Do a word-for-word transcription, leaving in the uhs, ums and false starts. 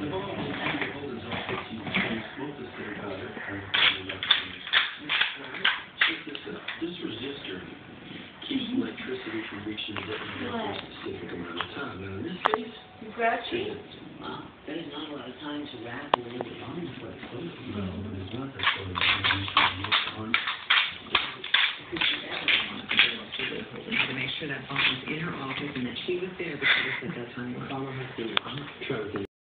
This resistor keeps electricity from reaching the button for a specific amount of time. Now, in this case, Grouchy? Wow, that is not a lot of time to wrap and leave it on the place. no, it's not that sort of on. To make sure that Bob was in her office and that she was there because at that time. I'm trying to think.